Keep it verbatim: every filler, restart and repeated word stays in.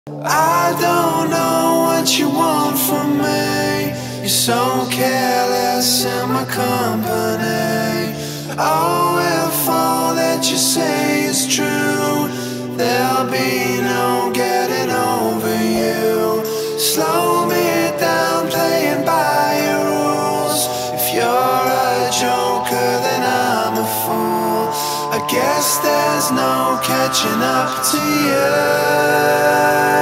I don't know what you want from me. You're so careless in my company. Oh, if all that you say is true, there'll be no getting over you. Slow me down, playing by your rules. If you're a joker, then I'm a fool. I guess there's no catching up to you.